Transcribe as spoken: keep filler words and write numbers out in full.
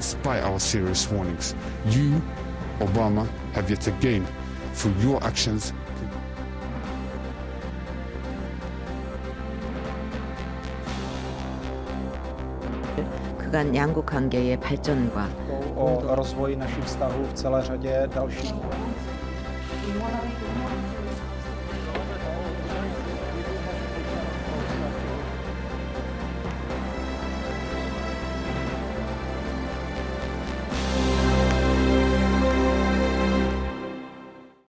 despite our serious warnings. You, Obama, have yet again, through your actions, 그간 양국 관계의 발전과 o rozvoji našich vztahů v celé řadě dalších